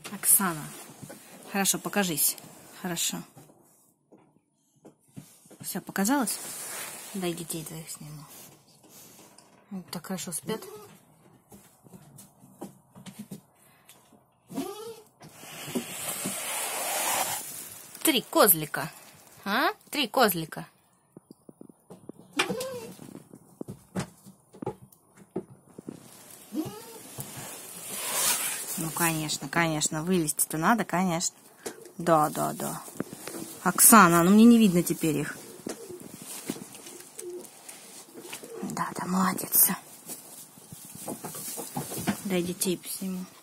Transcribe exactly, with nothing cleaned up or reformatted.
Оксана. Хорошо, покажись. Хорошо. Все, показалось? Дай детей твоих сниму. Они так хорошо спят. Три козлика. А? Три козлика. Ну, конечно, конечно. Вылезти-то надо, конечно. Да, да, да. Оксана, ну мне не видно теперь их. Да, да, молодец. Дай детей посниму.